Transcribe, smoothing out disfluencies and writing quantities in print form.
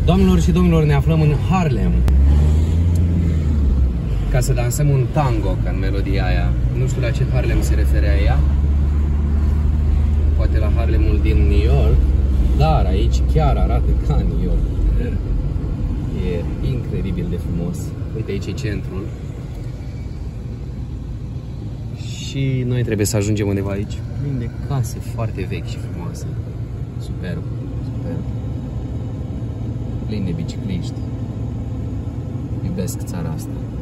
Doamnelor și domnilor, ne aflăm în Harlem ca să dansăm un tango, ca în melodia aia. Nu știu la ce Harlem se referea ea. Poate la Harlemul din New York, dar aici chiar arată ca New York. E incredibil de frumos. Uite, aici e centrul. Și noi trebuie să ajungem undeva aici, plin de case foarte vechi și frumoase. Superb, superb. Plin de bicicliști. Iubesc țara asta.